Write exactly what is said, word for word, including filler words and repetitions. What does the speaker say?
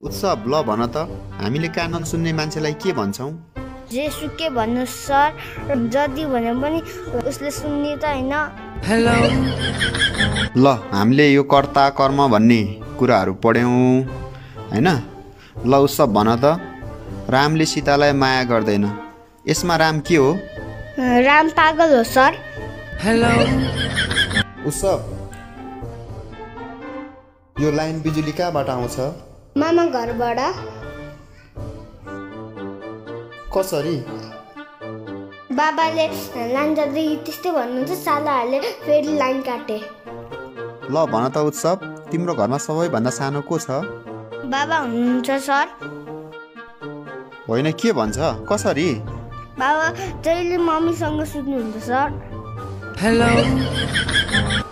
उत्सव ल भन त हामीले कान नसुन्ने मान्छेलाई के भन्छौँ? जे सुके भन्नु सर, जति भने पनि उसले सुन्ने त हैन। हेलो ल हामीले यो कर्ता कर्म भन्ने कुराहरू पढ्यौँ हैन? ल उत्सव भन त रामले सीतालाई माया गर्दैन, यसमा राम के हो? राम पागल हो सर। हेलो उत्सव यो लाइन बिजुली कहाँबाट आउँछ? मामा घरबाट। कसरी? बाबाले लाइन जाँदै त्यस्तै भन्नुहुन्छ, सालाहरूले फेरि लाइन काटे। ल भन त उत्सव तिम्रो घरमा सबैभन्दा सानो को छ? बाबा हुनुहुन्छ सर। होइन के भन्छ? कसरी? बाबा जहिले मम्मीसँग सुत्नुहुन्छ सर। हेलो